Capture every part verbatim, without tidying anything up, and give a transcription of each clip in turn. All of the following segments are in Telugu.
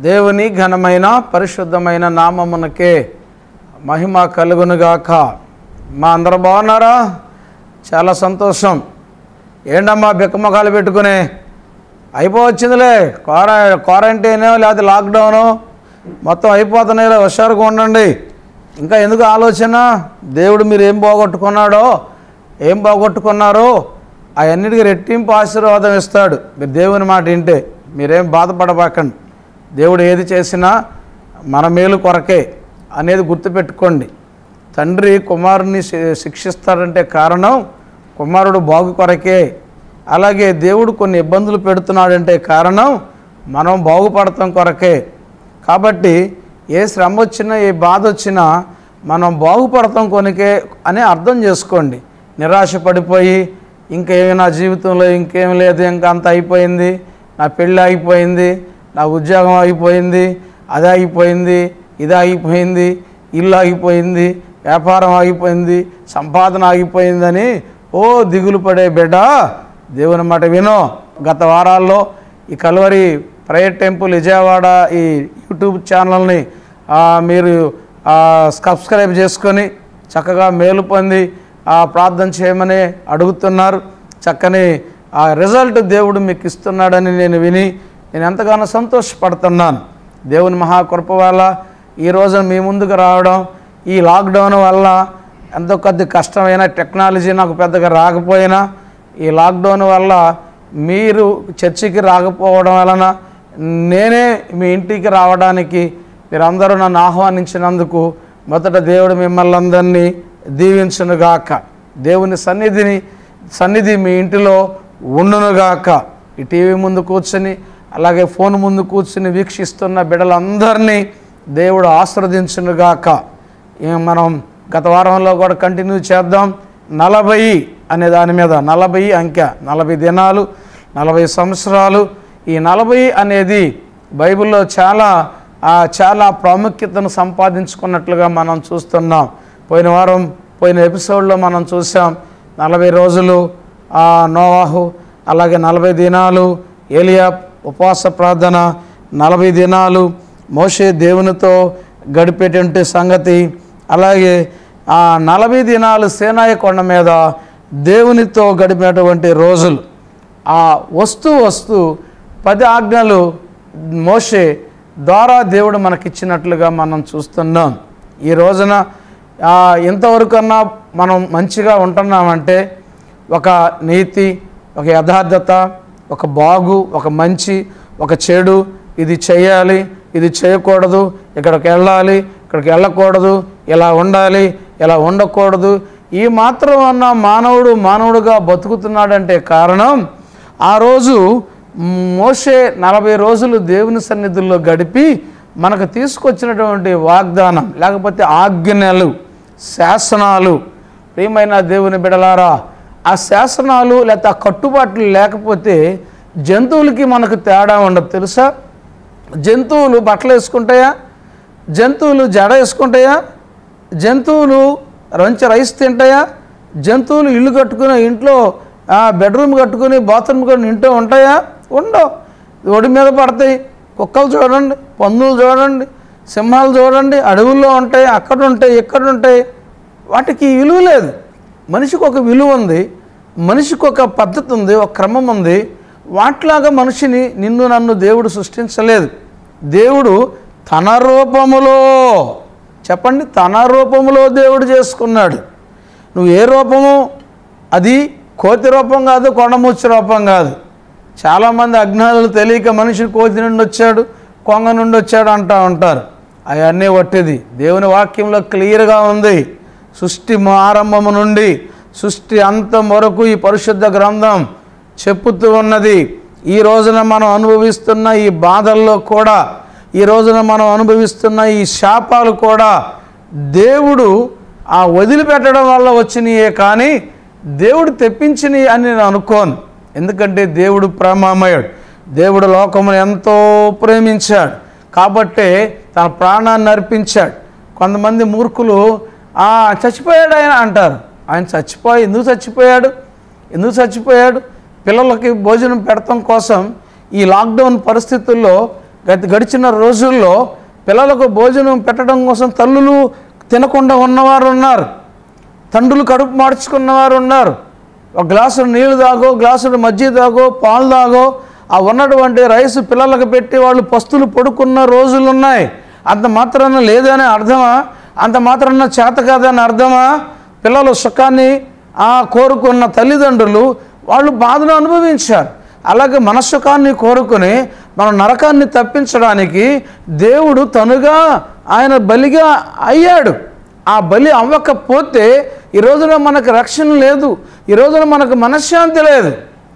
దేవుని ఘనమైన పరిశుద్ధమైన నామమునకే మహిమ కలుగునుగాక. మా అందరూ బాగున్నారా? చాలా సంతోషం. ఏంటమ్మా బిక్కమొఖాలు పెట్టుకుని అయిపోవచ్చిందిలే, క్వారా క్వారంటైన్ లేకపోతే లాక్డౌను మొత్తం అయిపోతున్నాయిలే, హుషారుగా ఉండండి. ఇంకా ఎందుకు ఆలోచన? దేవుడు మీరు ఏం పోగొట్టుకున్నాడో, ఏం పోగొట్టుకున్నారో అవన్నిటికీ రెట్టింపు ఆశీర్వాదం ఇస్తాడు. మీరు దేవుని మాట వింటే మీరేం బాధపడబాకండి. దేవుడు ఏది చేసినా మన మేలు కొరకే అనేది గుర్తుపెట్టుకోండి. తండ్రి కుమారుని శిక్షిస్తాడంటే కారణం కుమారుడు బాగు కొరకే. అలాగే దేవుడు కొన్ని ఇబ్బందులు పెడుతున్నాడంటే కారణం మనం బాగుపడతాం కొరకే. కాబట్టి ఏ శ్రమ వచ్చినా ఏ బాధ వచ్చినా మనం బాగుపడతాం కొనికే అని అర్థం చేసుకోండి. నిరాశ పడిపోయి ఇంకేమి నా జీవితంలో ఇంకేం లేదు, ఇంకా అంత అయిపోయింది, నా పెళ్ళి అయిపోయింది, నా ఉద్యోగం అయిపోయింది, అది అయిపోయింది, ఇది అయిపోయింది, ఇల్లు ఆగిపోయింది, వ్యాపారం ఆగిపోయింది, సంపాదన ఆగిపోయిందని ఓ దిగులు పడే బిడ్డ దేవుని మాట వినో. గత వారాల్లో ఈ కల్వరి ప్రేయర్ టెంపుల్ విజయవాడ ఈ యూట్యూబ్ ఛానల్ని మీరు సబ్స్క్రైబ్ చేసుకొని చక్కగా మేలు పొంది ప్రార్థన చేయమని అడుగుతున్నారు. చక్కని ఆ రిజల్ట్ దేవుడు మీకు ఇస్తున్నాడని నేను విని నేను ఎంతగానో సంతోషపడుతున్నాను. దేవుని మహాకృప వల్ల ఈ రోజున మీ ముందుకు రావడం, ఈ లాక్డౌన్ వల్ల ఎంతో కొద్ది కష్టమైన టెక్నాలజీ నాకు పెద్దగా రాకపోయినా ఈ లాక్డౌన్ వల్ల మీరు చర్చికి రాకపోవడం వలన నేనే మీ ఇంటికి రావడానికి మీరందరూ నన్ను ఆహ్వానించినందుకు మొదట దేవుడు మిమ్మల్ని అందరినీ దీవించునుగాక. దేవుని సన్నిధిని సన్నిధి మీ ఇంటిలో ఉండునుగాక. ఈ టీవీ ముందు కూర్చుని అలాగే ఫోన్ ముందు కూర్చుని వీక్షిస్తున్న బిడ్డలందరినీ దేవుడు ఆశీర్వదించునుగాక. మనం గత వారంలో కూడా కంటిన్యూ చేద్దాం. నలభై అనే దాని మీద, నలభై అంకె, నలభై దినాలు, నలభై సంవత్సరాలు. ఈ నలభై అనేది బైబిల్లో చాలా చాలా ప్రాముఖ్యతను సంపాదించుకున్నట్లుగా మనం చూస్తున్నాం. పోయిన వారం పోయిన ఎపిసోడ్లో మనం చూసాం నలభై రోజులు నోవాహు, అలాగే నలభై దినాలు ఏలియా ఉపవాస ప్రార్థన, నలభై దినాలు మోషే దేవునితో గడిపేటువంటి సంగతి, అలాగే ఆ నలభై దినాలు సీనాయి కొండ మీద దేవునితో గడిపినటువంటి రోజులు. ఆ వస్తూ వస్తూ పది ఆజ్ఞలు మోషే ద్వారా దేవుడు మనకిచ్చినట్లుగా మనం చూస్తున్నాం. ఈ రోజున ఇంతవరకన్నా మనం మంచిగా ఉంటున్నామంటే ఒక నీతి, ఒక యథార్థత, ఒక బాగు, ఒక మంచి, ఒక చెడు, ఇది చేయాలి, ఇది చేయకూడదు, ఇక్కడికి వెళ్ళాలి, ఇక్కడికి వెళ్ళకూడదు, ఇలా ఉండాలి, ఇలా ఉండకూడదు, ఈ మాత్రం అన్న మానవుడు మానవుడుగా బతుకుతున్నాడంటే కారణం ఆ రోజు మోషే నలభై రోజులు దేవుని సన్నిధుల్లో గడిపి మనకు తీసుకొచ్చినటువంటి వాగ్దానం, లేకపోతే ఆజ్ఞలు, శాసనాలు. ప్రియమైన దేవుని బిడలారా, ఆ శాసనాలు లేకపోతే ఆ కట్టుబాట్లు లేకపోతే జంతువులకి మనకు తేడా ఉండదు. తెలుసా? జంతువులు బట్టలు వేసుకుంటాయా? జంతువులు జడ వేసుకుంటాయా? జంతువులు రంచి రైస్ తింటాయా? జంతువులు ఇల్లు కట్టుకుని ఇంట్లో బెడ్రూమ్ కట్టుకుని బాత్రూమ్ కట్టుకుని ఇంట్లో ఉంటాయా? ఉండవు. ఒడి మీద పడతాయి. కుక్కలు చూడండి, పందులు చూడండి, సింహాలు చూడండి, అడవుల్లో ఉంటాయి, అక్కడ ఉంటాయి, ఇక్కడ ఉంటాయి. వాటికి విలువ లేదు. మనిషికి ఒక విలువ ఉంది, మనిషికి ఒక పద్ధతి ఉంది, ఒక క్రమం ఉంది. వాటిలాగా మనిషిని నిన్ను నన్ను దేవుడు సృష్టించలేదు. దేవుడు తన రూపములో, చెప్పండి, తన రూపములో దేవుడు చేసుకున్నాడు. నువ్వు ఏ రూపము? అది కోతి రూపం కాదు, కొండముచ్చి రూపం కాదు. చాలామంది అజ్ఞానులు తెలియక మనిషిని కోతి నుండి వచ్చాడు, కొంగ నుండి వచ్చాడు అంటూ ఉంటారు. అవన్నీ వట్టిది. దేవుని వాక్యంలో క్లియర్గా ఉంది. సృష్టి ఆరంభము నుండి సృష్టి అంతం వరకు ఈ పరిశుద్ధ గ్రంథం చెప్పుతూ ఉన్నది. ఈ రోజున మనం అనుభవిస్తున్న ఈ బాధల్లో కూడా, ఈ రోజున మనం అనుభవిస్తున్న ఈ శాపాలు కూడా దేవుడు ఆ వదిలిపెట్టడం వల్ల వచ్చినాయే కానీ దేవుడు తెప్పించినవి అని నేను అనుకోను. ఎందుకంటే దేవుడు ప్రేమమయుడు. దేవుడు లోకమును ఎంతో ప్రేమించాడు కాబట్టే తన ప్రాణాన్ని అర్పించాడు. కొంతమంది మూర్ఖులు చచ్చిపోయాడు ఆయన అంటారు. ఆయన చచ్చిపోయి ఎందుకు చచ్చిపోయాడు? ఎందుకు చచ్చిపోయాడు? పిల్లలకి భోజనం పెడతాం కోసం ఈ లాక్డౌన్ పరిస్థితుల్లో గత గడిచిన రోజుల్లో పిల్లలకు భోజనం పెట్టడం కోసం తల్లులు తినకుండా ఉన్నవారు ఉన్నారు, తండ్రులు కడుపు మార్చుకున్నవారు ఉన్నారు. ఒక గ్లాసుడు నీళ్ళు తాగో, గ్లాసుడు మజ్జిగ తాగో, పాలు తాగో, ఆ ఉన్నటువంటి రైసు పిల్లలకు పెట్టి వాళ్ళు పస్తులు పడుకున్న రోజులు ఉన్నాయి. అంత మాత్రాన లేదని అర్థమా? అంత మాత్రాన చేత కాదని అర్థమా? పిల్లలు సుఖాన్ని ఆ కోరుకున్న తల్లిదండ్రులు వాళ్ళు బాధను అనుభవించారు. అలాగే మన సుఖాన్ని కోరుకుని మన నరకాన్ని తప్పించడానికి దేవుడు తనుగా ఆయన బలిగా అయ్యాడు. ఆ బలి అవ్వకపోతే ఈ రోజున మనకు రక్షణ లేదు, ఈ రోజున మనకు మనశ్శాంతి లేదు.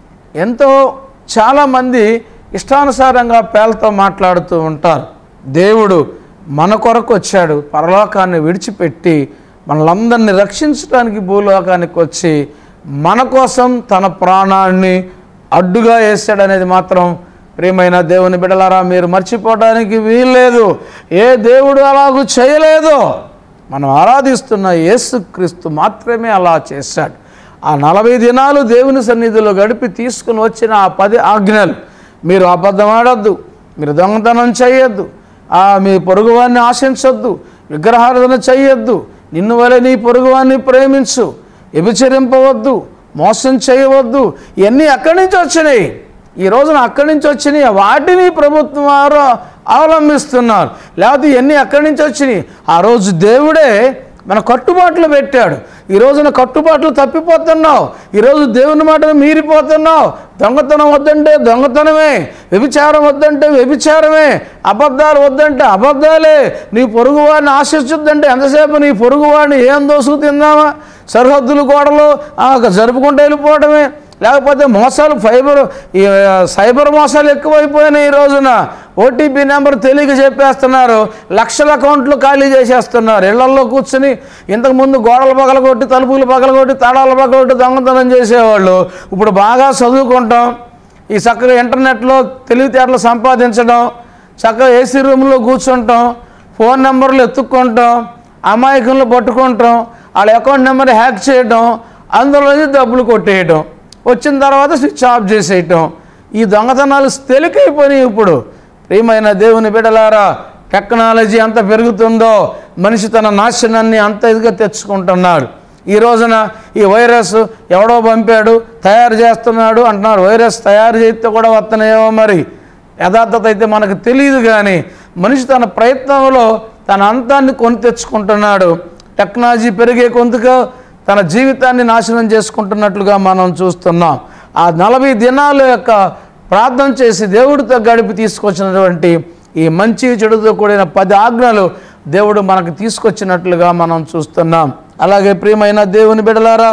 ఎంతో చాలామంది ఇష్టానుసారంగా పేలతో మాట్లాడుతూ ఉంటారు. దేవుడు మన కొరకు వచ్చాడు, పరలోకాన్ని విడిచిపెట్టి మనలందరినీ రక్షించడానికి భూలోకానికి వచ్చి మన కోసం తన ప్రాణాన్ని అడ్డుగా వేసాడనేది మాత్రం ప్రియమైన దేవుని బిడ్డలారా మీరు మర్చిపోవడానికి వీల్లేదు. ఏ దేవుడు అలాగూ చేయలేదు. మనం ఆరాధిస్తున్న యేసుక్రీస్తు మాత్రమే అలా చేశాడు. ఆ నలభై దినాలు దేవుని సన్నిధిలో గడిపి తీసుకుని వచ్చిన ఆ పది ఆజ్ఞలు, మీరు అబద్ధం ఆడొద్దు, మీరు దొంగతనం చేయొద్దు, ఆ మీ పొరుగువాన్ని ఆశించొద్దు, విగ్రహారాధన చేయొద్దు, నిన్ను వలె నీ పొరుగువాన్ని ప్రేమించు, వ్యభిచరింపవద్దు, మోసం చేయవద్దు, ఇవన్నీ అక్కడి నుంచి వచ్చినాయి. ఈ రోజున అక్కడి నుంచి వచ్చినాయి, వాటిని ప్రభుత్వం వారు అవలంబిస్తున్నారు. లేకపోతే ఇవన్నీ అక్కడి నుంచి వచ్చినాయి. ఆ రోజు దేవుడే మన కట్టుబాట్లు పెట్టాడు. ఈ రోజున కట్టుబాట్లు తప్పిపోతున్నావు, ఈరోజు దేవుని మాటను మీరిపోతున్నావు. దొంగతనం వద్దంటే దొంగతనమే, వ్యభిచారం వద్దంటే వ్యభిచారమే, అబద్ధాలు వద్దంటే అబద్ధాలే, నీ పొరుగువాడిని ఆశించొద్దంటే ఎంతసేపు నీ పొరుగువాడిని ఏం దోసుకు తిందామా, సరిహద్దులు గోడలు జరుపుకుంటూ వెళ్ళిపోవడమే. లేకపోతే మోసాలు ఫైబర్ ఈ సైబర్ మోసాలు ఎక్కువైపోయినాయి. ఈ రోజున ఓటీపీ నెంబర్ తెలియక చెప్పేస్తున్నారు, లక్షల అకౌంట్లు ఖాళీ చేసేస్తున్నారు. ఇళ్లల్లో కూర్చుని ఇంతకుముందు గోడలు పగలగొట్టి, తలుపులు పగలగొట్టి, తాళాలు పగలగొట్టి దొంగతనం చేసేవాళ్ళు ఇప్పుడు బాగా చదువుకుంటాం, ఈ చక్కగా ఇంటర్నెట్లో తెలివితేటలు సంపాదించడం, చక్కగా ఏసీ రూమ్లో కూర్చుంటాం, ఫోన్ నెంబర్లు ఎత్తుక్కుంటాం, అమాయకులను పట్టుకుంటాం, వాళ్ళ అకౌంట్ నెంబర్ హ్యాక్ చేయడం, అందులోంచి డబ్బులు కొట్టేయటం, వచ్చిన తర్వాత స్విచ్ ఆఫ్ చేసేయటం. ఈ దొంగతనాలు తేలికైపోయినాయి. ఇప్పుడు ప్రియమైన దేవుని బిడ్డలారా, టెక్నాలజీ ఎంత పెరుగుతుందో మనిషి తన నాశనాన్ని అంత ఇదిగా తెచ్చుకుంటున్నాడు. ఈ రోజున ఈ వైరస్ ఎవడో పంపాడు, తయారు చేస్తున్నాడు అంటున్నారు. వైరస్ తయారు చేస్తే కూడా వస్తున్నాయేమో, మరి యథార్థత అయితే మనకు తెలియదు. కానీ మనిషి తన ప్రయత్నంలో తన అంతాన్ని కొని తెచ్చుకుంటున్నాడు. టెక్నాలజీ పెరిగే కొందుకు తన జీవితాన్ని నాశనం చేసుకుంటున్నట్లుగా మనం చూస్తున్నాం. ఆ నలభై దినాల యొక్క ప్రార్థన చేసి దేవుడితో గడిపి తీసుకొచ్చినటువంటి ఈ మంచి చెడుతో కూడిన పది ఆజ్ఞలు దేవుడు మనకు తీసుకొచ్చినట్లుగా మనం చూస్తున్నాం. అలాగే ప్రియమైన దేవుని బిడ్డలారా,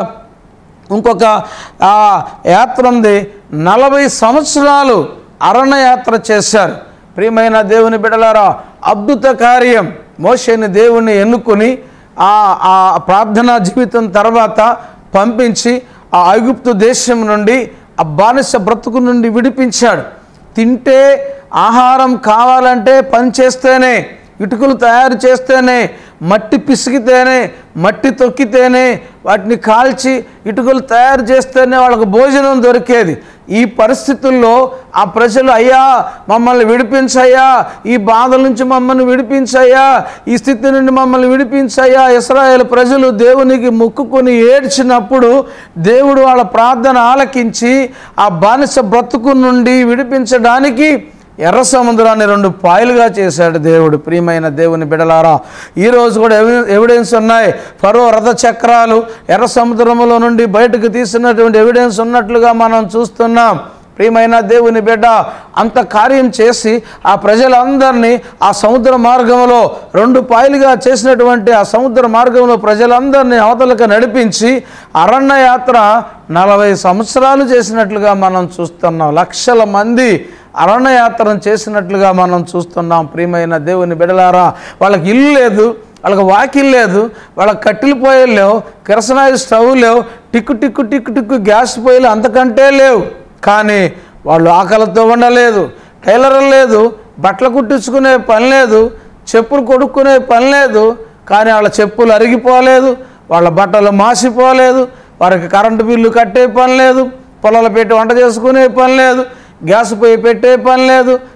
ఇంకొక ఆ యాత్ర ఉంది. నలభై సంవత్సరాలు అరణ్య యాత్ర చేశారు. ప్రియమైన దేవుని బిడ్డలారా, అద్భుత కార్యం. మోషేని దేవుణ్ణి ఎన్నుకొని ఆ ఆ ప్రార్థనా జీవితం తర్వాత పంపించి ఆ ఐగుప్తు దేశం నుండి ఆ బానిస బ్రతుకు నుండి విడిపించాడు. తింటే ఆహారం కావాలంటే పని చేస్తేనే, ఇటుకలు తయారు చేస్తేనే, మట్టి పిసికితేనే, మట్టి తొక్కితేనే, వాటిని కాల్చి ఇటుకలు తయారు చేస్తేనే వాళ్ళకు భోజనం దొరికేది. ఈ పరిస్థితుల్లో ఆ ప్రజలు, అయ్యా మమ్మల్ని విడిపించయ్యా, ఈ బాధల నుంచి మమ్మల్ని విడిపించయ్యా, ఈ స్థితి నుండి మమ్మల్ని విడిపించయ్యా, ఇశ్రాయేలు ప్రజలు దేవునికి మొక్కుకొని ఏడ్చినప్పుడు దేవుడు వాళ్ళ ప్రార్థన ఆలకించి ఆ బానిస బ్రతుకు నుండి విడిపించడానికి ఎర్ర సముద్రాన్ని రెండు పాయలుగా చేశాడు దేవుడు. ప్రియమైన దేవుని బిడలారా, ఈరోజు కూడా ఎవి ఎవిడెన్స్ ఉన్నాయి. ఫరో రథ చక్రాలు ఎర్ర సముద్రంలో నుండి బయటకు తీసినటువంటి ఎవిడెన్స్ ఉన్నట్లుగా మనం చూస్తున్నాం. ప్రియమైన దేవుని బిడ్డ, అంత కార్యం చేసి ఆ ప్రజలందరినీ ఆ సముద్ర మార్గంలో రెండు పాయలుగా చేసినటువంటి ఆ సముద్ర మార్గంలో ప్రజలందరినీ అవతలకు నడిపించి అరణ్య యాత్ర నలభై సంవత్సరాలు చేసినట్లుగా మనం చూస్తున్నాం. లక్షల మంది అరణ్య యాత్రను చేసినట్లుగా మనం చూస్తున్నాం. ప్రియమైన దేవుని బిడలారా, వాళ్ళకి ఇల్లు లేదు, వాళ్ళకి వాకిల్ లేదు, వాళ్ళకి కట్టెలు పొయ్యిలు లేవు, కిరసనాయిల్ స్టవ్ లేవు, టిక్కు టిక్కు టిక్కు టిక్కు గ్యాస్ పొయ్యిలు అంతకంటే లేవు. కానీ వాళ్ళు ఆకలితో ఉండలేదు, టైలర్ లేదు, బట్టలు కుట్టించుకునే పని లేదు, చెప్పులు కొడుక్కునే పని లేదు. కానీ వాళ్ళ చెప్పులు అరిగిపోలేదు, వాళ్ళ బట్టలు మాసిపోలేదు, వారికి కరెంటు బిల్లు కట్టే పని లేదు, పొలాలు పెట్టి వంట చేసుకునే పని లేదు, గ్యాస్ పొయ్యి పెట్టే పని లేదు,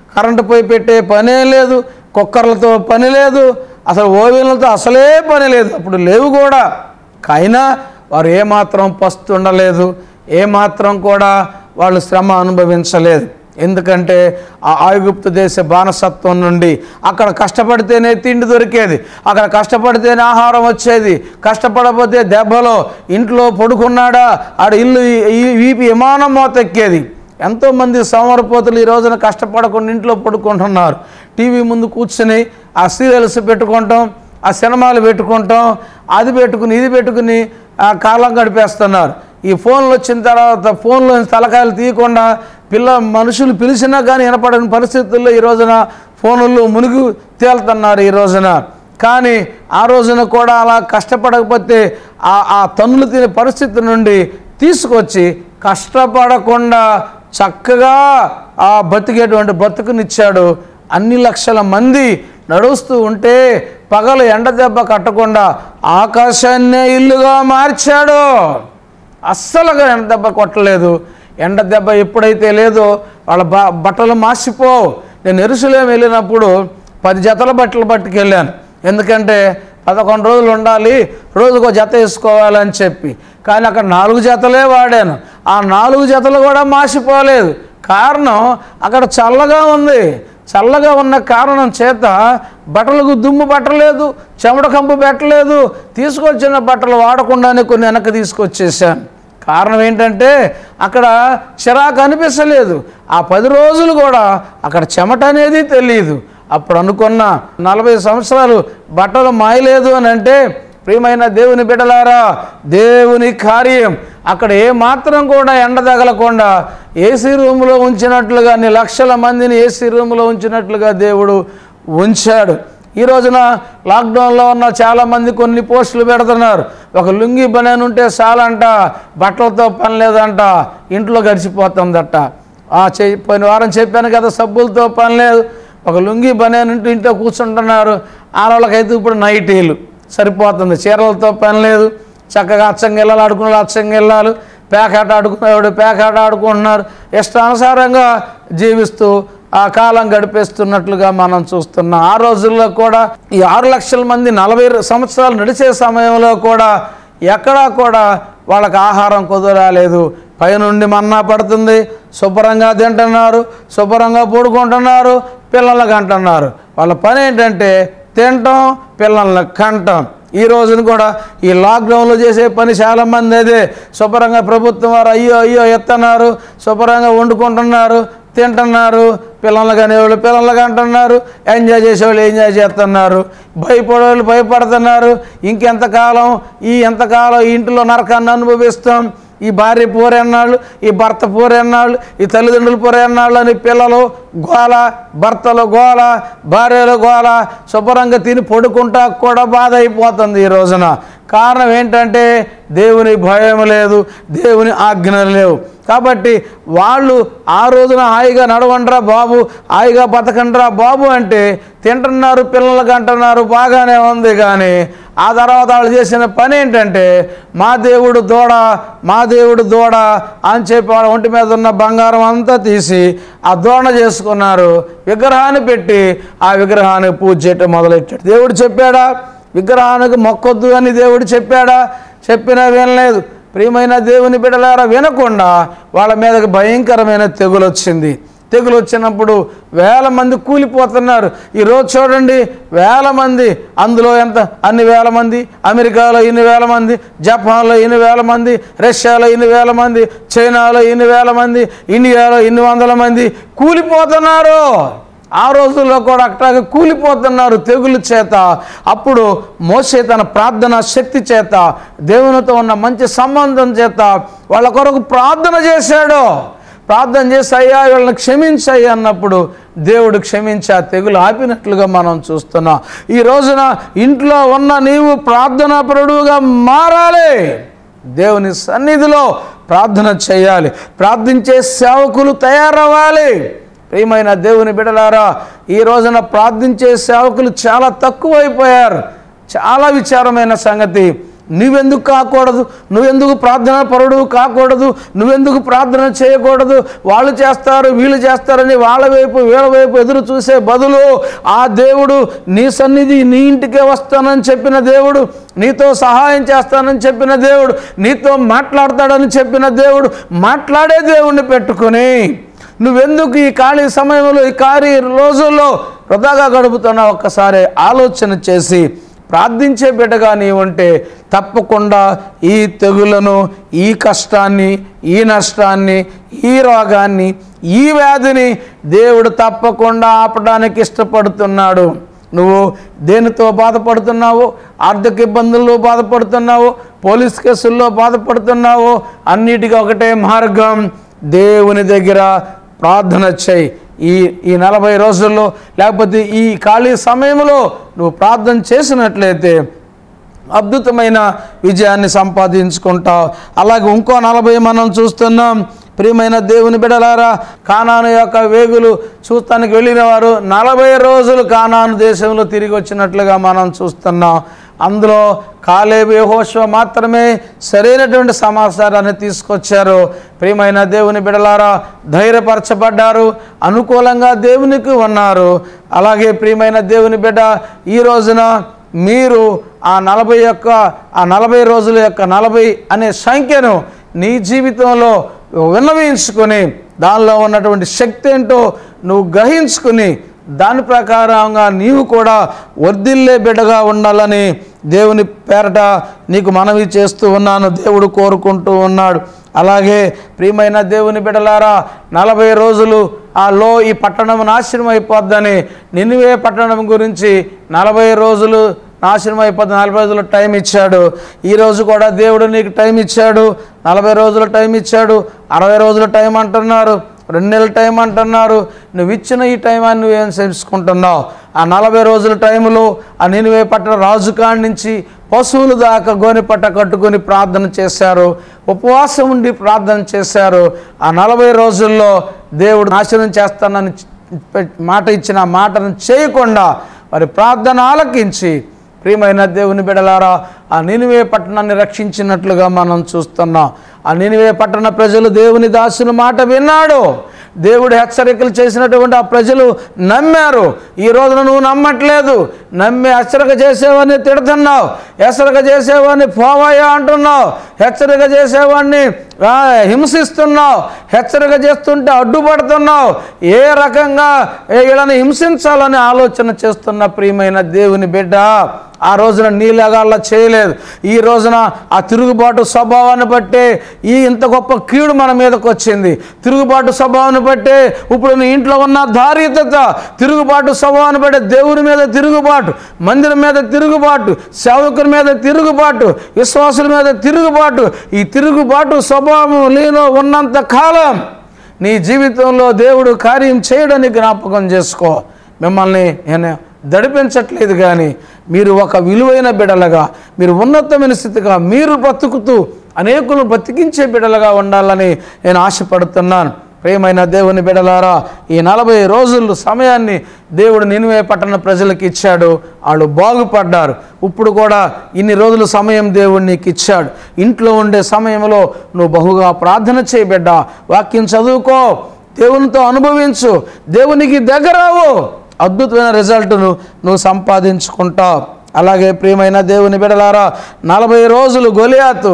కరెంటు పొయ్యి పెట్టే పనే లేదు, కుక్కర్లతో పని లేదు, అసలు ఓవెన్లతో అసలే పని లేదు, అప్పుడు లేవు కూడా. అయినా వారు ఏమాత్రం పస్తుండలేదు, ఏమాత్రం కూడా వాళ్ళు శ్రమ అనుభవించలేదు. ఎందుకంటే ఆ ఐగుప్తు దేశ బానిసత్వం నుండి అక్కడ కష్టపడితేనే తిండి దొరికేది, అక్కడ కష్టపడితేనే ఆహారం వచ్చేది. కష్టపడకపోతే దెబ్బలో ఇంట్లో పడుకున్నాడా ఆడ ఇల్లు వీపి విమానం మోతెక్కేది. ఎంతోమంది సోమరిపోతులు ఈ రోజున కష్టపడకుండా ఇంట్లో పడుకుంటున్నారు. టీవీ ముందు కూర్చుని ఆ సీరియల్స్ పెట్టుకుంటాం, ఆ సినిమాలు పెట్టుకుంటాం, అది పెట్టుకుని ఇది పెట్టుకుని ఆ కాలం గడిపేస్తున్నారు. ఈ ఫోన్లు వచ్చిన తర్వాత ఫోన్లో తలకాయలు తీయకుండా పిల్ల మనుషులు పిలిచినా కానీ వినపడని పరిస్థితుల్లో ఈ రోజున ఫోన్లు మునిగి తేలుతున్నారు ఈ రోజున. కానీ ఆ రోజున కూడా అలా కష్టపడకపోతే ఆ ఆ తన్నులు తినే పరిస్థితి నుండి తీసుకొచ్చి కష్టపడకుండా చక్కగా ఆ బతికేటువంటి బతుకునిచ్చాడు. అన్ని లక్షల మంది నడుస్తూ ఉంటే పగలు ఎండ దెబ్బ కట్టకుండా ఆకాశాన్నే ఇల్లుగా మార్చాడు. అస్సలుగా ఎండ దెబ్బ కొట్టలేదు. ఎండ దెబ్బ ఎప్పుడైతే లేదో వాళ్ళ బ బట్టలు మాసిపోవు. నేను యెరూషలేము వెళ్ళినప్పుడు పది జతల బట్టలు పట్టుకెళ్ళాను. ఎందుకంటే పదకొండు రోజులు ఉండాలి, రోజుకో జత వేసుకోవాలని చెప్పి. కానీ అక్కడ నాలుగు జతలే వాడాను. ఆ నాలుగు జతలు కూడా మాసిపోలేదు. కారణం అక్కడ చల్లగా ఉంది. చల్లగా ఉన్న కారణం చేత బట్టలకు దుమ్ము పట్టలేదు, చెమట కంపు పెట్టలేదు. తీసుకొచ్చిన బట్టలు వాడకుండానే కొన్ని వెనక్కి తీసుకొచ్చేసాను. కారణం ఏంటంటే అక్కడ చిరాకు అనిపించలేదు. ఆ పది రోజులు కూడా అక్కడ చెమట అనేది తెలియదు. అప్పుడు అనుకున్న నలభై సంవత్సరాలు బట్టలు మాయలేదు అని అంటే, ప్రియమైన దేవుని బిడ్డలారా, దేవుని కార్యం అక్కడ ఏమాత్రం కూడా ఎండ తగలకుండా ఏసీ రూములో ఉంచినట్లుగా, అన్ని లక్షల మందిని ఏసీ రూములో ఉంచినట్లుగా దేవుడు ఉంచాడు. ఈ రోజున లాక్డౌన్లో ఉన్న చాలామంది కొన్ని పోస్టులు పెడుతున్నారు. ఒక లుంగి బనేన్ ఉంటే చాలంట, బట్టలతో పని లేదంట, ఇంట్లో గడిచిపోతుందట. చె పోయిన వారం చెప్పాను కదా, సబ్బులతో పని లేదు, ఒక లుంగి బనేన్ ఉంటే ఇంట్లో కూర్చుంటున్నారు. ఆడవాళ్ళకైతే ఇప్పుడు నైటీలు సరిపోతుంది, చీరలతో పని లేదు. చక్కగా అచ్చంగిళ్ళాలు ఆడుకునే అచ్చంగిళ్ళాలు, పేకాట ఆడుకునేవాడు పేకాట ఆడుకుంటున్నారు. ఇష్టానుసారంగా జీవిస్తూ ఆ కాలం గడిపేస్తున్నట్లుగా మనం చూస్తున్నాం. ఆ రోజుల్లో కూడా ఈ ఆరు లక్షల మంది నలభై సంవత్సరాలు నడిచే సమయంలో కూడా ఎక్కడా కూడా వాళ్ళకి ఆహారం కుదరాలేదు. పైనుండి మన్నా పడుతుంది, శుభ్రంగా తింటున్నారు, శుభ్రంగా పడుకుంటున్నారు, పిల్లలకు అంటున్నారు. వాళ్ళ పని ఏంటంటే తినటం, పిల్లల్ని కంటం. ఈ రోజున కూడా ఈ లాక్డౌన్లో చేసే పని చాలామంది అదే. శుభ్రంగా ప్రభుత్వం వారు అయ్యో అయ్యో ఎత్తన్నారు, శుభ్రంగా వండుకుంటున్నారు, తింటున్నారు, పిల్లలు కానివాళ్ళు పిల్లలు అంటున్నారు, ఎంజాయ్ చేసేవాళ్ళు ఎంజాయ్ చేస్తున్నారు, భయపడేవాళ్ళు భయపడుతున్నారు. ఇంకెంతకాలం ఈ ఎంతకాలం ఈ ఇంటిలో నరకాన్ని అనుభవిస్తాం, ఈ భార్య పోరెన్నాళ్ళు, ఈ భర్త పోరెన్నాళ్ళు, ఈ తల్లిదండ్రులు పోరెన్నాళ్ళు అని పిల్లలు గోల, భర్తలు గోల, భార్యలు గోల, శుభ్రంగా తిని పడుకుంటా కూడా బాధ అయిపోతుంది ఈ రోజున. కారణం ఏంటంటే దేవుని భయం లేదు, దేవుని ఆజ్ఞలు లేవు. కాబట్టి వాళ్ళు ఆ రోజున హాయిగా నడవండ్రా బాబు, హాయిగా బతకండ్రా బాబు అంటే తింటున్నారు, పిల్లలకు అంటున్నారు, బాగానే ఉంది. కానీ ఆ తర్వాత వాళ్ళు చేసిన పని ఏంటంటే మా దేవుడు దూడ, మా దేవుడు దూడ అని చెప్పి వాళ్ళ ఒంటి మీద ఉన్న బంగారం అంతా తీసి ఆ దూడ చేసుకున్నారు, విగ్రహాన్ని పెట్టి ఆ విగ్రహానికి పూజ చేయటం మొదలెట్టాడు. దేవుడు చెప్పాడా విగ్రహానికి మొక్కొద్దు అని? దేవుడు చెప్పాడా? చెప్పినా వినలేదు. ప్రియమైన దేవుని బిడ్డలారా, వినకుండా వాళ్ళ మీదకి భయంకరమైన తెగులు వచ్చింది. తెగులు వచ్చినప్పుడు వేల మంది కూలిపోతున్నారు. ఈరోజు చూడండి, వేల మంది, అందులో ఎంత అన్ని వేల మంది, అమెరికాలో ఇన్ని వేల మంది, జపాన్లో ఇన్ని వేల మంది, రష్యాలో ఇన్ని వేల మంది, చైనాలో ఇన్ని వేల మంది, ఇండియాలో ఇన్ని వందల మంది కూలిపోతున్నారు. ఆ రోజుల్లో కూడా అట్లాగే కూలిపోతున్నారు తెగులు చేత. అప్పుడు మోషే తన ప్రార్థన శక్తి చేత, దేవునితో ఉన్న మంచి సంబంధం చేత వాళ్ళ కొరకు ప్రార్థన చేశాడు. ప్రార్థన చేసి అయ్యా వీళ్ళని క్షమించాయి అన్నప్పుడు దేవుడు క్షమించి ఆ తెగులు ఆపినట్లుగా మనం చూస్తున్నాం. ఈ రోజున ఇంట్లో ఉన్న నీవు ప్రార్థనాపరుడుగా మారాలి. దేవుని సన్నిధిలో ప్రార్థన చేయాలి, ప్రార్థించే సేవకులు తయారవ్వాలి. ప్రియమైన దేవుని బిడ్డలారా, ఈ రోజున ప్రార్థించే సేవకులు చాలా తక్కువైపోయారు. చాలా విచారమైన సంగతి. నువ్వెందుకు కాకూడదు? నువ్వెందుకు ప్రార్థన పరుడు కాకూడదు? నువ్వెందుకు ప్రార్థన చేయకూడదు? వాళ్ళు చేస్తారు వీళ్ళు చేస్తారని వాళ్ళ వైపు వీళ్ళ వైపు ఎదురు చూసే బదులు ఆ దేవుడు నీ సన్నిధి నీ ఇంటికే వస్తానని చెప్పిన దేవుడు, నీతో సహాయం చేస్తానని చెప్పిన దేవుడు, నీతో మాట్లాడతాడని చెప్పిన దేవుడు, మాట్లాడే దేవుణ్ణి పెట్టుకొని నువ్వెందుకు ఈ ఖాళీ సమయంలో ఈ ఖాళీ రోజుల్లో వృధాగా గడుపుతున్నావు? ఒక్కసారి ఆలోచన చేసి ప్రార్థించే బిడ్డగా నీ ఉంటే తప్పకుండా ఈ తెగులను, ఈ కష్టాన్ని, ఈ నష్టాన్ని, ఈ రోగాన్ని, ఈ వ్యాధిని దేవుడు తప్పకుండా ఆపడానికి ఇష్టపడుతున్నాడు. నువ్వు దేనితో బాధపడుతున్నావు? ఆర్థిక ఇబ్బందుల్లో బాధపడుతున్నావు, పోలీస్ కేసుల్లో బాధపడుతున్నావు, అన్నిటికీ ఒకటే మార్గం, దేవుని దగ్గర ప్రార్థన చేయి. ఈ ఈ నలభై రోజుల్లో లేకపోతే ఈ ఖాళీ సమయంలో నువ్వు ప్రార్థన చేసినట్లయితే అద్భుతమైన విజయాన్ని సంపాదించుకుంటావు. అలాగే ఇంకో నలభై మనం చూస్తున్నాం. ప్రియమైన దేవుని బిడ్డలారా, కానాను యొక్క వేగులు చూస్తానికి వెళ్ళిన వారు నలభై రోజులు కానాను దేశంలో తిరిగి వచ్చినట్లుగా మనం చూస్తున్నాం. అందులో కాలేబు యెహోషువ మాత్రమే సరైనటువంటి సమాచారాన్ని తీసుకొచ్చారు. ప్రియమైన దేవుని బిడ్డలారా, ధైర్యపరచబడ్డారు, అనుకూలంగా దేవునికి ఉన్నారు. అలాగే ప్రియమైన దేవుని బిడ్డ, ఈ రోజున మీరు ఆ నలభై యొక్క ఆ నలభై రోజుల యొక్క నలభై అనే సంఖ్యను నీ జీవితంలో విన్నవించుకొని దానిలో ఉన్నటువంటి శక్తి ఏంటో నువ్వు గ్రహించుకుని దాని ప్రకారంగా నీవు కూడా వర్ధిల్లే బిడ్డగా ఉండాలని దేవుని పేరట నీకు మనవి చేస్తూ ఉన్నాను. దేవుడు కోరుకుంటూ ఉన్నాడు. అలాగే ప్రియమైన దేవుని బిడ్డలారా, నలభై రోజులు ఆ లో ఈ పట్టణం నాశనం అయిపోద్దని నినివే పట్టణం గురించి నలభై రోజులు నాశనం అయిపోద్ది, నలభై రోజులు టైం ఇచ్చాడు. ఈరోజు కూడా దేవుడు నీకు టైం ఇచ్చాడు, నలభై రోజులు టైం ఇచ్చాడు. అరవై రోజుల టైం అంటున్నారు, రెండు నెలల టైం అంటున్నారు. నువ్వు ఇచ్చిన ఈ టైమాన్ని నువ్వేం చేసుకుంటున్నావు? ఆ నలభై రోజుల టైంలో ఆ నినివే పట్టణ రాజు కాడి నుంచి పశువులు దాకా గోనె పట్ట కట్టుకొని ప్రార్థన చేశారు, ఉపవాసం ఉండి ప్రార్థన చేశారు. ఆ నలభై రోజుల్లో దేవుడు నాశనం చేస్తానని మాట ఇచ్చిన మాటను చేయకుండా వారి ప్రార్థన ఆలకించి ప్రియమైన దేవుని బిడ్డలారా, ఆ నినివే పట్టణాన్ని రక్షించినట్లుగా మనం చూస్తున్నాం. ఆ నినివే పట్టణ ప్రజలు దేవుని దాసుని మాట విన్నాడు. దేవుడు హెచ్చరికలు చేసినటువంటి ఆ ప్రజలు నమ్మారు. ఈ రోజున నువ్వు నమ్మట్లేదు, నమ్మి హెచ్చరిక చేసేవాడిని తిడుతున్నావు, హెచ్చరిక చేసేవాడిని పోవాయా అంటున్నావు, హెచ్చరిక చేసేవాడిని హింసిస్తున్నావు, హెచ్చరిక చేస్తుంటే అడ్డుపడుతున్నావు. ఏ రకంగా వీళ్ళని హింసించాలని ఆలోచన చేస్తున్న ప్రియమైన దేవుని బిడ్డ, ఆ రోజున నీలాగా అలా చేయలేదు. ఈ రోజున ఆ తిరుగుబాటు స్వభావాన్ని బట్టే ఈ ఇంత గొప్ప కీడు మన మీదకి వచ్చింది. తిరుగుబాటు స్వభావాన్ని బట్టే ఇప్పుడు నీ ఇంట్లో ఉన్న ధార్యత, తిరుగుబాటు స్వభావాన్ని బట్టే దేవుని మీద తిరుగుబాటు, మందిరం మీద తిరుగుబాటు, సేవకుల మీద తిరుగుబాటు, విశ్వాసుల మీద తిరుగుబాటు. ఈ తిరుగుబాటు స్వభావం నీలో ఉన్నంత కాలం నీ జీవితంలో దేవుడు కార్యం చేయడానికి జ్ఞాపకం చేసుకో. మిమ్మల్ని నేను దడిపించట్లేదు, కానీ మీరు ఒక విలువైన బిడ్డలుగా, మీరు ఉన్నతమైన స్థితిగా మీరు బ్రతుకుతూ అనేకులను బ్రతికించే బిడ్డలుగా ఉండాలని నేను ఆశపడుతున్నాను. ప్రియమైన దేవుని బిడ్డలారా, ఈ నలభై రోజుల సమయాన్ని దేవుడు నినివే పట్టణ ప్రజలకు ఇచ్చాడు, వాళ్ళు బాగుపడ్డారు. ఇప్పుడు కూడా ఇన్ని రోజుల సమయం దేవుడు నీకు ఇచ్చాడు. ఇంట్లో ఉండే సమయంలో నువ్వు బహుగా ప్రార్థన చేయి బిడ్డ, వాక్యం చదువుకో, దేవునితో అనుభవించు, దేవునికి దగ్గరవు, అద్భుతమైన రిజల్ట్ను నువ్వు సంపాదించుకుంటావు. అలాగే ప్రియమైన దేవుని బిడ్డలారా, నలభై రోజులు గొలియాతు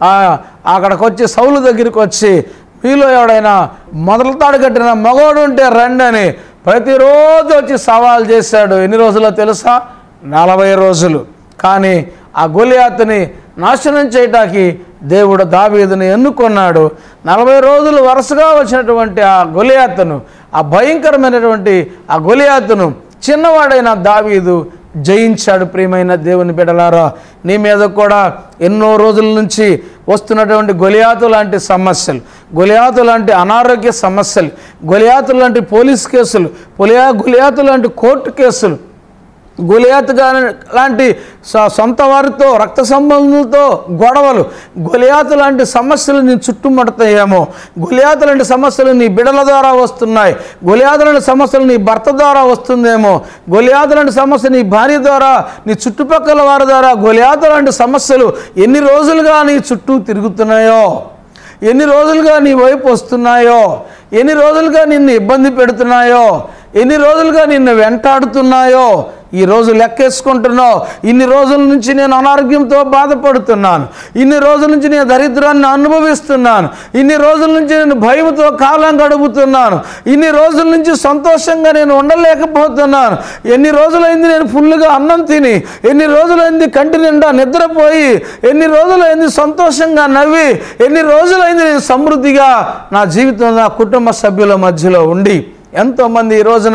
అక్కడికి వచ్చి సౌలు దగ్గరికి వచ్చి, మీలో ఎవడైనా మొదలు తాడు కట్టిన మగోడు ఉంటే రండి అని ప్రతిరోజు వచ్చి సవాల్ చేశాడు. ఎన్ని రోజులో తెలుసా? నలభై రోజులు. కానీ ఆ గొలియాతుని నాశనం చేయటానికి దేవుడు దావీదుని ఎన్నుకున్నాడు. నలభై రోజులు వరుసగా వచ్చినటువంటి ఆ గొలియాతును, ఆ భయంకరమైనటువంటి ఆ గొలియాతును చిన్నవాడైన దావీదు జయించాడు. ప్రియమైన దేవుని బిడ్డలారా, నీ మీద కూడా ఎన్నో రోజుల నుంచి వస్తున్నటువంటి గొలియాతు లాంటి సమస్యలు, గొలియాతు లాంటి అనారోగ్య సమస్యలు, గొలియాతు లాంటి పోలీస్ కేసులు, పొలియా గొలియాతు లాంటి కోర్టు కేసులు గొలియాతు లాంటి సొంత వారితో రక్త సంబంధులతో గొడవలు, గొలియాతు లాంటి సమస్యలు నీ చుట్టుముడతాయేమో, గొలియాతు లాంటి సమస్యలు నీ బిడల ద్వారా వస్తున్నాయి, గొలియాతు లాంటి సమస్యలు నీ భర్త ద్వారా వస్తుందేమో, గొలియాతు లాంటి సమస్య నీ భార్య ద్వారా, నీ చుట్టుపక్కల వారి ద్వారా, గొలియాతు లాంటి సమస్యలు ఎన్ని రోజులుగా నీ చుట్టూ తిరుగుతున్నాయో, ఎన్ని రోజులుగా నీ వైపు వస్తున్నాయో, ఎన్ని రోజులుగా నిన్ను ఇబ్బంది పెడుతున్నాయో, ఎన్ని రోజులుగా నిన్ను వెంటాడుతున్నాయో ఈరోజు లెక్కేసుకుంటున్నావు. ఇన్ని రోజుల నుంచి నేను అనారోగ్యంతో బాధపడుతున్నాను, ఇన్ని రోజుల నుంచి నేను దరిద్రాన్ని అనుభవిస్తున్నాను, ఇన్ని రోజుల నుంచి నేను భయంతో కాలం గడుపుతున్నాను, ఇన్ని రోజుల నుంచి సంతోషంగా నేను ఉండలేకపోతున్నాను, ఎన్ని రోజులైంది నేను ఫుల్గా అన్నం తిని, ఎన్ని రోజులైంది కంటి నిండా నిద్రపోయి, ఎన్ని రోజులైంది సంతోషంగా నవ్వి, ఎన్ని రోజులైంది నేను సమృద్ధిగా నా జీవితం నా కుటుంబ సభ్యుల మధ్యలో ఉండి. ఎంతోమంది ఈ రోజున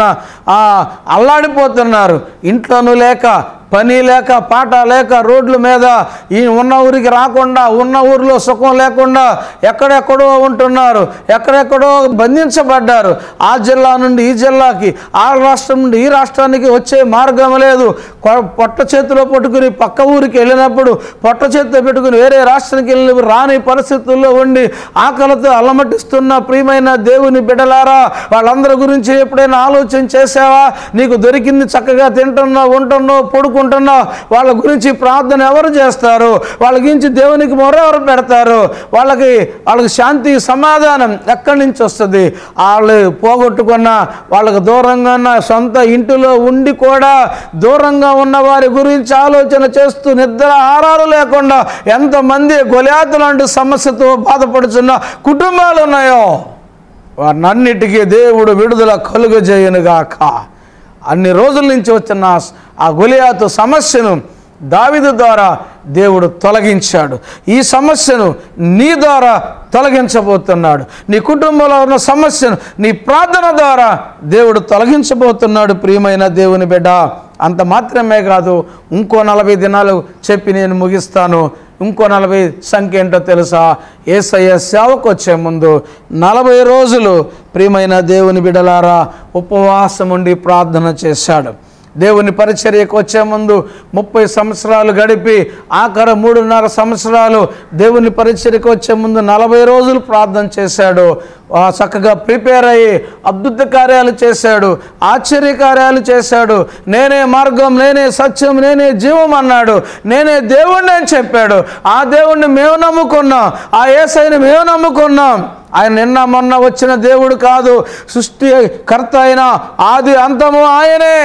అల్లాడిపోతున్నారు. ఇంట్లోనూ లేక, పని లేక, పాట లేక, రోడ్ల మీద ఈ ఉన్న ఊరికి రాకుండా, ఉన్న ఊరిలో సుఖం లేకుండా ఎక్కడెక్కడో ఉంటున్నారు, ఎక్కడెక్కడో బంధించబడ్డారు. ఆ జిల్లా నుండి ఈ జిల్లాకి, ఆ రాష్ట్రం నుండి ఈ రాష్ట్రానికి వచ్చే మార్గం లేదు. పొట్ట చేతిలో పట్టుకుని పక్క ఊరికి వెళ్ళినప్పుడు పొట్ట చేతిలో పెట్టుకుని వేరే రాష్ట్రానికి వెళ్ళి రాని పరిస్థితుల్లో ఉండి ఆకలితో అలమటిస్తున్న ప్రియమైన దేవుని బిడ్డలారా, వాళ్ళందరి గురించి ఎప్పుడైనా ఆలోచన చేసావా? నీకు దొరికింది చక్కగా తింటున్నావు, ఉంటున్నావు, పడుకుంటున్నావు, వాళ్ళ గురించి ప్రార్థన ఎవరు చేస్తారు? వాళ్ళ గురించి దేవునికి మొర ఎవరు పెడతారు? వాళ్ళకి వాళ్ళకి శాంతి సమాధానం ఎక్కడి నుంచి వస్తుంది? వాళ్ళు పోగొట్టుకున్న, వాళ్ళకు దూరంగా ఉన్న సొంత ఇంటిలో ఉండి కూడా దూరంగా ఉన్న వారి గురించి ఆలోచన చేస్తూ నిద్ర ఆరాలు లేకుండా ఎంతమంది గొలియాతు లాంటి సమస్యతో బాధపడుతున్న కుటుంబాలు ఉన్నాయో వారినన్నిటికీ దేవుడు విడుదల కలుగజేయనుగాక. అన్ని రోజుల నుంచి వచ్చిన ఆ గొలియాతు సమస్యను దావీదు ద్వారా దేవుడు తొలగించాడు. ఈ సమస్యను నీ ద్వారా తొలగించబోతున్నాడు. నీ కుటుంబంలో ఉన్న సమస్యను నీ ప్రార్థన ద్వారా దేవుడు తొలగించబోతున్నాడు. ప్రియమైన దేవుని బిడ్డ, అంత మాత్రమే కాదు, ఇంకో నలభై దినాలు చెప్పి నేను ముగిస్తాను. ఇంకో నలభై సంఖ్య ఏంటో తెలుసా? యేసయ్య సేవకు వచ్చే ముందు నలభై రోజులు ప్రియమైన దేవుని బిడ్డలారా ఉపవాసం ఉండి ప్రార్థన చేశాడు. దేవుని పరిచర్యకు వచ్చే ముందు ముప్పై సంవత్సరాలు గడిపి ఆఖరి మూడున్నర సంవత్సరాలు దేవుని పరిచర్యకు వచ్చే ముందు నలభై రోజులు ప్రార్థన చేశాడు. చక్కగా ప్రిపేర్ అయ్యి అద్భుత కార్యాలు చేశాడు, ఆశ్చర్య కార్యాలు చేశాడు. నేనే మార్గం, నేనే సత్యం, నేనే జీవం అన్నాడు. నేనే దేవుణ్ణి అని చెప్పాడు. ఆ దేవుణ్ణి మేము నమ్ముకున్నాం, ఆ యేసయ్యని మేము నమ్ముకున్నాం. ఆయన నిన్న మొన్న వచ్చిన దేవుడు కాదు, సృష్టికర్త అయిన ఆది అంతము ఆయనే.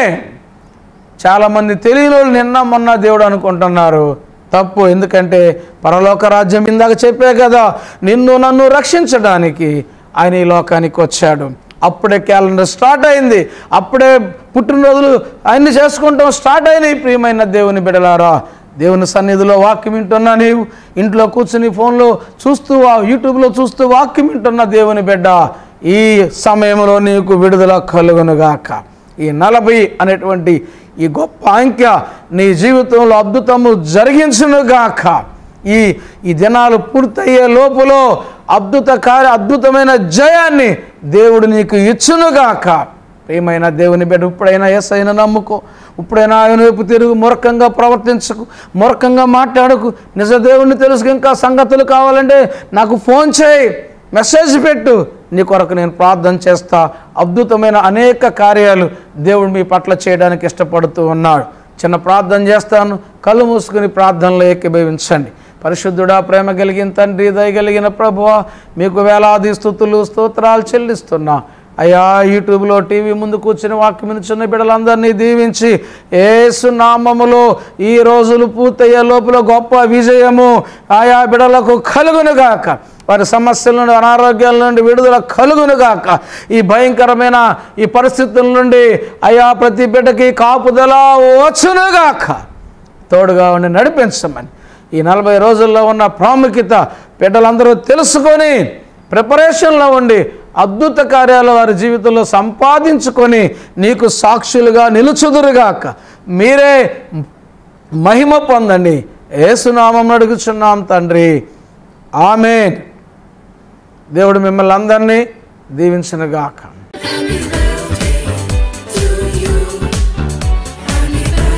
చాలామంది తెలియని వాళ్ళు నిన్న మొన్న దేవుడు అనుకుంటున్నారు. తప్పు. ఎందుకంటే పరలోక రాజ్యం ఇందాక చెప్పే కదా, నిన్ను నన్ను రక్షించడానికి ఆయన ఈ లోకానికి వచ్చాడు. అప్పుడే క్యాలెండర్ స్టార్ట్ అయింది, అప్పుడే పుట్టినరోజులు అన్ని చేసుకుంటాం స్టార్ట్ అయినాయి. ప్రియమైన దేవుని బిడ్డలారా, దేవుని సన్నిధిలో వాక్యం వింటున్నా, నీవు ఇంట్లో కూర్చుని ఫోన్లో చూస్తూ యూట్యూబ్లో చూస్తూ వాక్యం వింటున్న దేవుని బిడ్డ, ఈ సమయంలో నీకు విడుదల కలుగునుగాక. ఈ నలభై అనేటువంటి ఈ గొప్ప అంకె నీ జీవితంలో అద్భుతము జరిగించునుగాక. ఈ ఈ దినాలు పూర్తయ్యే లోపులో అద్భుత కార్య అద్భుతమైన జయాన్ని దేవుడు నీకు ఇచ్చునుగాక. ప్రియమైన దేవుని బిడ్డ, ఇప్పుడైనా యేసయ్యను నమ్ముకో, ఇప్పుడైనా ఆయన వైపు తిరుగు, మూర్ఖంగా ప్రవర్తించకు, మూర్ఖంగా మాట్లాడకు. నిజ దేవుణ్ణి తెలుసు. ఇంకా సంగతులు కావాలంటే నాకు ఫోన్ చేయి, మెసేజ్ పెట్టు, నీ కొరకు నేను ప్రార్థన చేస్తా. అద్భుతమైన అనేక కార్యాలు దేవుడు మీ పట్ల చేయడానికి ఇష్టపడుతూ ఉన్నాడు. చిన్న ప్రార్థన చేస్తాను, కళ్ళు మూసుకుని ప్రార్థనలో ఏకీభవించండి. పరిశుద్ధుడా, ప్రేమ కలిగిన తండ్రి, దయగలిగిన ప్రభువా, మీకు వేలాది స్తుతులు స్తోత్రాలు చెల్లిస్తున్నా. అయ్యా, యూట్యూబ్లో టీవీ ముందు కూర్చుని వాక్యం వినుచున్న బిడ్డలందరినీ దీవించి యేసు నామములో ఈ రోజులు పూర్తయ్యే లోపల గొప్ప విజయము ఆయా బిడ్డలకు కలుగునుగాక. వారి సమస్యల నుండి, అనారోగ్యాల నుండి విడుదల కలుగునుగాక. ఈ భయంకరమైన ఈ పరిస్థితుల నుండి అయా ప్రతి బిడ్డకి కాపుదల వచ్చునుగాక. తోడుగా ఉండి నడిపించమని ఈ నలభై రోజుల్లో ఉన్న ప్రాముఖ్యత బిడ్డలందరూ తెలుసుకొని ప్రిపరేషన్లో ఉండి అద్భుత కార్యాలు వారి జీవితంలో సంపాదించుకొని నీకు సాక్షులుగా నిలుచుదురుగాక. మీరే మహిమ పొందండి. యేసునామమున అడుగుచున్నాం తండ్రి, ఆమేన్. దేవుడు మిమ్మల్ని అందరినీ దీవించునుగాక.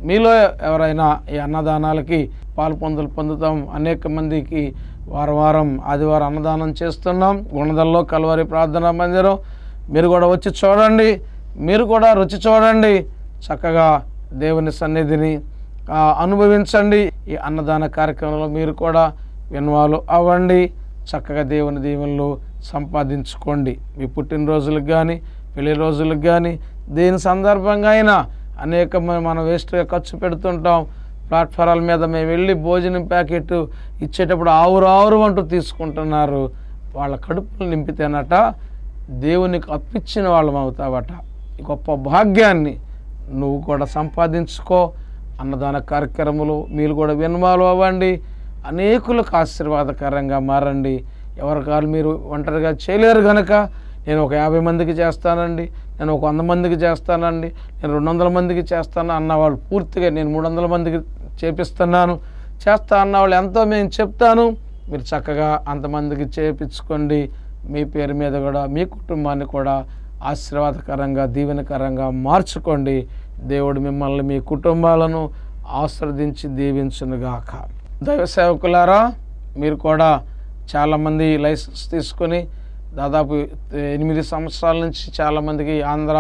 మీలో ఎవరైనా ఈ అన్నదానాలకి పాలు పొందులు పొందుతాం. అనేక మందికి వారం వారం ఆదివారం అన్నదానం చేస్తున్నాం. గుణదల్లో కల్వరి ప్రార్థనా మందిరం. మీరు కూడా వచ్చి చూడండి, మీరు కూడా రుచి చూడండి, చక్కగా దేవుని సన్నిధిని అనుభవించండి. ఈ అన్నదాన కార్యక్రమంలో మీరు కూడా ఇన్వాల్వ్ అవ్వండి. చక్కగా దేవుని దీవెనలు సంపాదించుకోండి. మీ పుట్టినరోజులకు కానీ పెళ్లి రోజులకు కానీ దేని సందర్భంగా అయినా అనేక మనం వేస్ట్గా ఖర్చు పెడుతుంటాం. ప్లాట్ఫారాల మీద మేము వెళ్ళి భోజనం ప్యాకెట్ ఇచ్చేటప్పుడు ఆవురు ఆవురు అంటూ తీసుకుంటున్నారు. వాళ్ళ కడుపులు నింపితేనట దేవునికి అప్పించిన వాళ్ళం అవుతావట. గొప్ప భాగ్యాన్ని నువ్వు కూడా సంపాదించుకో. అన్నదాన కార్యక్రమాలు మీరు కూడా ఇన్వాల్వ్ అవ్వండి. అనేకులకు ఆశీర్వాదకరంగా మారండి. ఎవరికాలు మీరు ఒంటరిగా చేయలేరు కనుక నేను ఒక యాభై మందికి చేస్తానండి, నేను ఒక వంద మందికి చేస్తానండి, నేను రెండు వందల మందికి చేస్తాను అన్నవాళ్ళు పూర్తిగా నేను మూడు వందల మందికి చేపిస్తున్నాను చేస్తా అన్నవాళ్ళు ఎంతో మేము చెప్తాను. మీరు చక్కగా అంతమందికి చేపించుకోండి. మీ పేరు మీద కూడా మీ కుటుంబాన్ని కూడా ఆశీర్వాదకరంగా దీవెనకరంగా మార్చుకోండి. దేవుడు మిమ్మల్ని మీ కుటుంబాలను ఆశీర్వదించి దీవించునుగాక. దైవ సేవకులారా, మీరు కూడా చాలామంది లైసెన్స్ తీసుకొని దాదాపు ఎనిమిది సంవత్సరాల నుంచి చాలామందికి ఆంధ్ర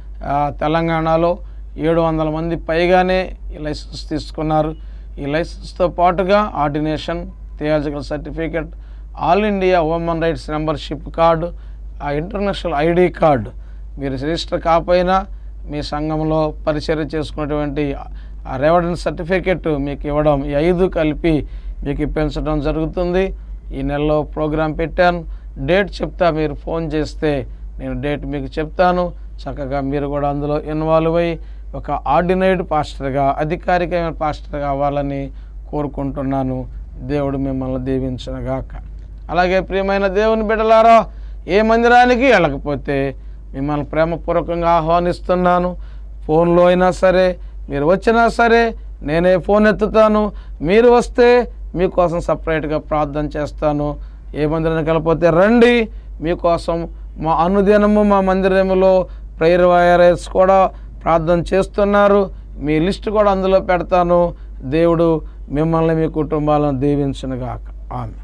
తెలంగాణలో ఏడు వందల మంది పైగానే ఈ లైసెన్స్ తీసుకున్నారు. ఈ లైసెన్స్తో పాటుగా ordination, theological certificate, all India human rights membership card, ఆ ఇంటర్నేషనల్ ఐడి కార్డు, మీరు రిజిస్టర్ కాకపోయినా మీ సంఘంలో పరిచర్య చేసుకున్నటువంటి ఆ రెవెడెన్స్ సర్టిఫికెట్ మీకు ఇవ్వడం, ఈ ఐదు కలిపి మీకు ఇప్పించడం జరుగుతుంది. ఈ నెలలో ప్రోగ్రాం పెట్టాను. డేట్ చెప్తా, మీరు ఫోన్ చేస్తే నేను డేట్ మీకు చెప్తాను. చక్కగా మీరు కూడా అందులో ఇన్వాల్వ్ అయ్యి ఒక ఆర్డినైడ్ పాస్టర్గా, అధికారికమైన పాస్టర్గా అవ్వాలని కోరుకుంటున్నాను. దేవుడు మిమ్మల్ని దీవించునుగాక. అలాగే ప్రియమైన దేవుని బిడ్డలారా, ఏ మందిరానికి వెళ్ళకపోతే మిమ్మల్ని ప్రేమపూర్వకంగా ఆహ్వానిస్తున్నాను. ఫోన్లో అయినా సరే, మీరు వచ్చినా సరే నేనే ఫోన్ ఎత్తుతాను. మీరు వస్తే మీకోసం సపరేట్గా ప్రార్థన చేస్తాను. ఏ మందిరానికి వెళ్ళకపోతే రండి, మీకోసం మా అనుదినము మా మందిరంలో ప్రేయర్ వారియర్స్ కూడా ప్రార్థన చేస్తున్నారు. మీ లిస్ట్ కూడా అందులో పెడతాను. దేవుడు మిమ్మల్ని మీ కుటుంబాలను దీవించునుగాక. ఆమేన్.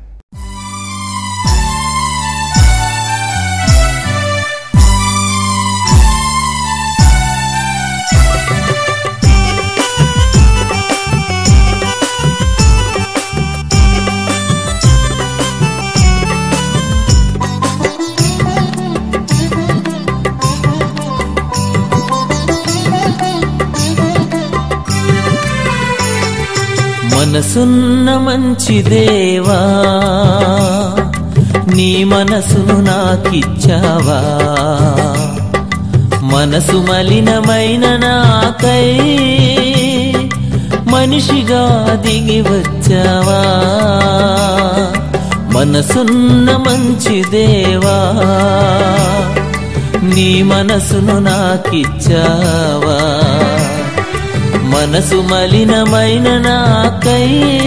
మనసున్న మంచి దేవా, నీ మనసును నాకిచ్చావా? మనసు మలినమైన నాకై మనిషిగా దిగి వచ్చావా? మనసున్న మంచి దేవా, నీ మనసును నాకిచ్చావా? మనసు మలినమైన నాకై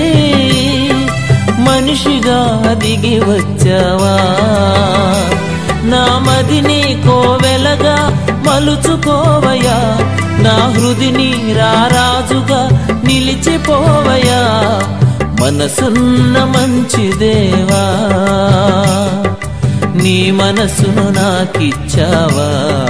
మనిషిగా దిగి వచ్చావా? నా మదిని కోవెలగా మలుచుకోవయా, నా హృదిని రారాజుగా నిలిచిపోవయా. మనసున్న మంచి దేవా, నీ మనసును నాకిచ్చావా?